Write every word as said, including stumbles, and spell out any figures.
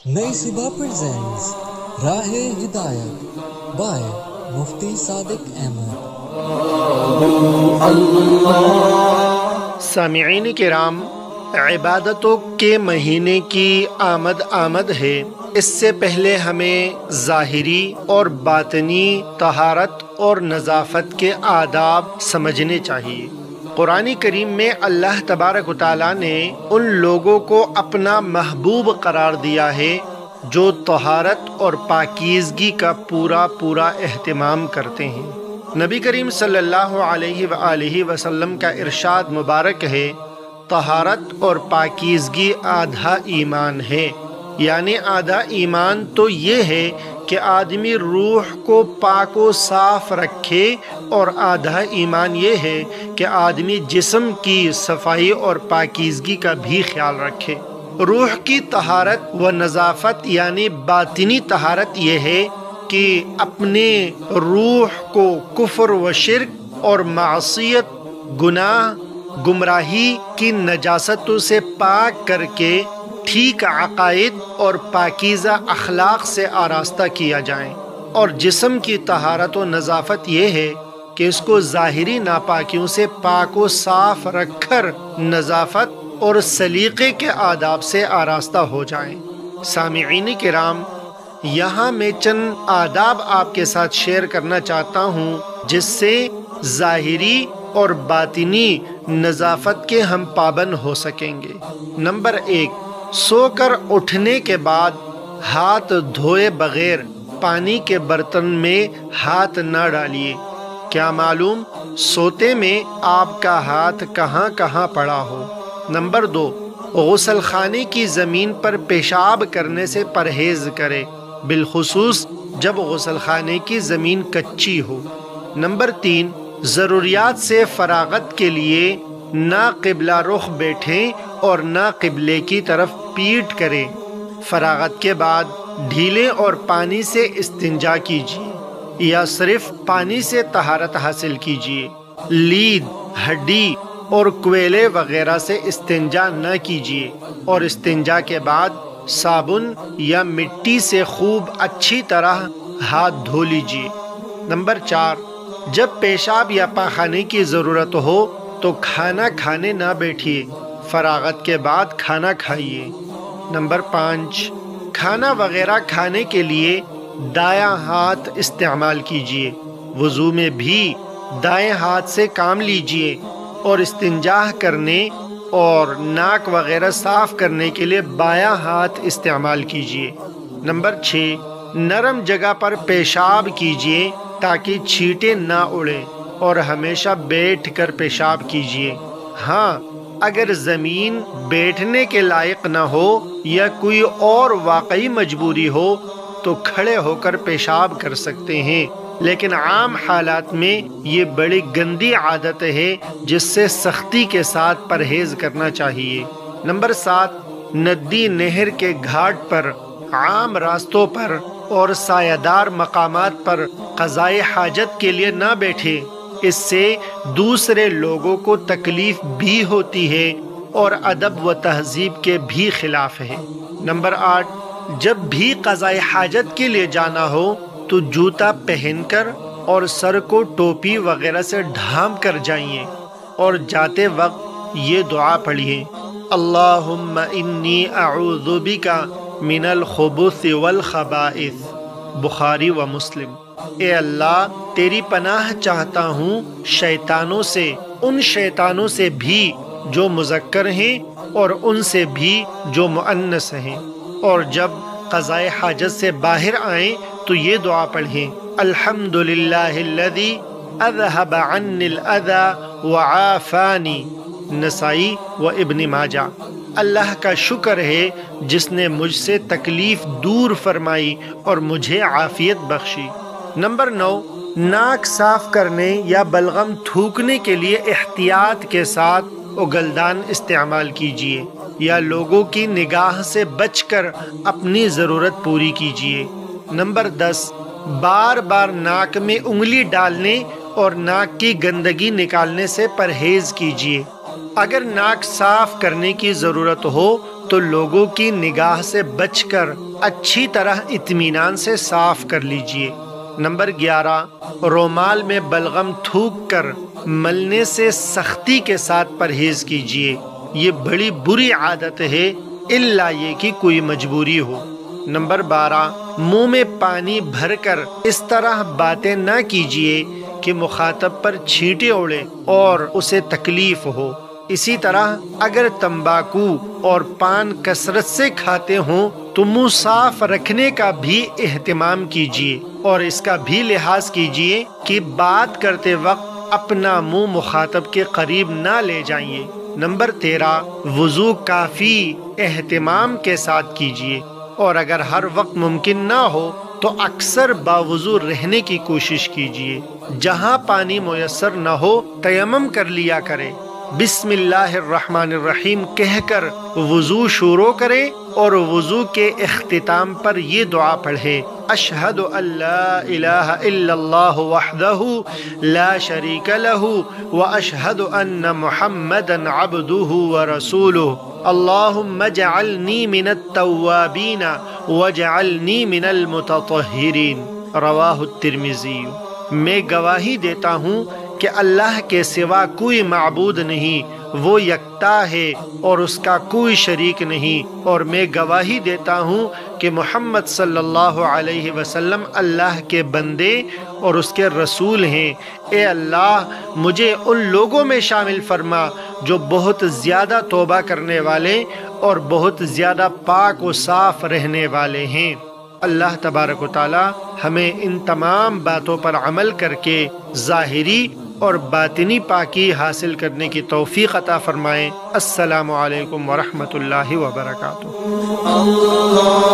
نئی صبح پریزنٹس راہ ہدایت بائے مفتی صادق احمد۔ سامعین کرام، عبادتوں کے مہینے کی آمد آمد ہے۔ اس سے پہلے ہمیں ظاہری اور باطنی طہارت اور نظافت کے آداب سمجھنے چاہیے۔ قرآن کریم میں اللہ تبارک و تعالیٰ نے ان لوگوں کو اپنا محبوب قرار دیا ہے جو طہارت اور پاکیزگی کا پورا پورا اہتمام کرتے ہیں۔ نبی کریم صلی اللہ علیہ وآلہ وسلم کا ارشاد مبارک ہے، طہارت اور پاکیزگی آدھا ایمان ہے۔ یعنی آدھا ایمان تو یہ ہے کہ آدمی روح کو پاک و صاف رکھے، اور آدھا ایمان یہ ہے کہ آدمی جسم کی صفائی اور پاکیزگی کا بھی خیال رکھے۔ روح کی طہارت و نظافت یعنی باطنی طہارت یہ ہے کہ اپنے روح کو کفر و شرک اور معصیت، گناہ، گمراہی کی نجاستوں سے پاک کر کے ٹھیک عقائد اور پاکیزہ اخلاق سے آراستہ کیا جائے، اور جسم کی طہارت و نظافت یہ ہے کہ اس کو ظاہری ناپاکیوں سے پاک و صاف رکھ کر نظافت اور سلیقے کے آداب سے آراستہ ہو جائیں۔ سامعین کرام، یہاں میں چند آداب آپ کے ساتھ شیئر کرنا چاہتا ہوں جس سے ظاہری اور باطنی نظافت کے ہم پابند ہو سکیں گے۔ نمبر ایک، سو کر اٹھنے کے بعد ہاتھ دھوئے بغیر پانی کے برتن میں ہاتھ نہ ڈالیے۔ کیا معلوم سوتے میں آپ کا ہاتھ کہاں کہاں پڑا ہو۔ نمبر دو، غسل خانے کی زمین پر پیشاب کرنے سے پرہیز کرے، بالخصوص جب غسل خانے کی زمین کچی ہو۔ نمبر تین، ضروریات سے فراغت کے لیے نہ قبلہ رخ بیٹھیں اور نہ قبلے کی طرف پیٹ کریں۔ فراغت کے بعد ڈھیلے اور پانی سے استنجا کیجیے یا صرف پانی سے طہارت حاصل کیجیے۔ لید، ہڈی اور کوئلے وغیرہ سے استنجا نہ کیجیے، اور استنجا کے بعد صابن یا مٹی سے خوب اچھی طرح ہاتھ دھو لیجیے۔ نمبر چار، جب پیشاب یا پاخانے کی ضرورت ہو تو کھانا کھانے نہ بیٹھیے، فراغت کے بعد کھانا کھائیے۔ نمبر پانچ، کھانا وغیرہ کھانے کے لیے دایاں ہاتھ استعمال کیجیے۔ وضو میں بھی دائیں ہاتھ سے کام لیجیے، اور استنجا کرنے اور ناک وغیرہ صاف کرنے کے لیے بایاں ہاتھ استعمال کیجیے۔ نمبر چھ، نرم جگہ پر پیشاب کیجیے تاکہ چھینٹیں نہ اڑیں، اور ہمیشہ بیٹھ کر پیشاب کیجیے۔ ہاں، اگر زمین بیٹھنے کے لائق نہ ہو یا کوئی اور واقعی مجبوری ہو تو کھڑے ہو کر پیشاب کر سکتے ہیں، لیکن عام حالات میں یہ بڑی گندی عادت ہے جس سے سختی کے ساتھ پرہیز کرنا چاہیے۔ نمبر سات، ندی نہر کے گھاٹ پر، عام راستوں پر اور سایہ دار مقامات پر قضائے حاجت کے لیے نہ بیٹھے۔ اس سے دوسرے لوگوں کو تکلیف بھی ہوتی ہے اور ادب و تہذیب کے بھی خلاف ہے۔ نمبر آٹھ، جب بھی قضائے حاجت کے لیے جانا ہو تو جوتا پہن کر اور سر کو ٹوپی وغیرہ سے ڈھانپ کر جائیے، اور جاتے وقت یہ دعا پڑھیے، اللہم انی اعوذ بک من الخبث والخبائث، بخاری و مسلم۔ اے اللہ، تیری پناہ چاہتا ہوں شیطانوں سے، ان شیطانوں سے بھی جو مذکر ہیں اور ان سے بھی جو مؤنث ہیں۔ اور جب قضائے حاجت سے باہر آئیں تو یہ دعا پڑھیں، الحمد للہ الذی اذہب عنی الاذی وعافانی، نسائی و ابن ماجہ۔ اللہ کا شکر ہے جس نے مجھ سے تکلیف دور فرمائی اور مجھے عافیت بخشی۔ نمبر نو، ناک صاف کرنے یا بلغم تھوکنے کے لیے احتیاط کے ساتھ اگلدان استعمال کیجیے، یا لوگوں کی نگاہ سے بچ کر اپنی ضرورت پوری کیجیے۔ نمبر دس، بار بار ناک میں انگلی ڈالنے اور ناک کی گندگی نکالنے سے پرہیز کیجیے۔ اگر ناک صاف کرنے کی ضرورت ہو تو لوگوں کی نگاہ سے بچ کر اچھی طرح اطمینان سے صاف کر لیجئے۔ نمبر گیارہ، رومال میں بلغم تھوک کر ملنے سے سختی کے ساتھ پرہیز کیجئے۔ یہ بڑی بری عادت ہے، الا یہ کہ کوئی مجبوری ہو۔ نمبر بارہ، منہ میں پانی بھر کر اس طرح باتیں نہ کیجئے کہ مخاطب پر چھینٹے اڑے اور اسے تکلیف ہو۔ اسی طرح اگر تمباکو اور پان کثرت سے کھاتے ہوں تو منہ صاف رکھنے کا بھی اہتمام کیجیے اور اس کا بھی لحاظ کیجیے کہ بات کرتے وقت اپنا منہ مخاطب کے قریب نہ لے جائیے۔ نمبر تیرہ، وضو کافی اہتمام کے ساتھ کیجیے اور اگر ہر وقت ممکن نہ ہو تو اکثر باوضو رہنے کی کوشش کیجیے۔ جہاں پانی میسر نہ ہو تیمم کر لیا کرے۔ بسم اللہ الرحمن الرحیم کہہ کر وضو شروع کرے اور وضو کے اختتام پر یہ دعا پڑھے، اشہد ان لا الہ الا اللہ وحدہ لا شریک لہ واشہد ان محمدا عبدہ ورسولہ اللہم اجعلنی من التوابین واجعلنی من المتطہرین۔ رواہ الترمذی۔ میں گواہی دیتا ہوں کہ اللہ کے سوا کوئی معبود نہیں، وہ یکتا ہے اور اس کا کوئی شریک نہیں، اور میں گواہی دیتا ہوں کہ محمد صلی اللہ علیہ وسلم اللہ کے بندے اور اس کے رسول ہیں۔ اے اللہ مجھے ان لوگوں میں شامل فرما جو بہت زیادہ توبہ کرنے والے اور بہت زیادہ پاک و صاف رہنے والے ہیں۔ اللہ تبارک و تعالی ہمیں ان تمام باتوں پر عمل کر کے ظاہری اور باطنی پاکی حاصل کرنے کی توفیق عطا فرمائیں۔ السلام علیکم ورحمۃ اللہ وبرکاتہ۔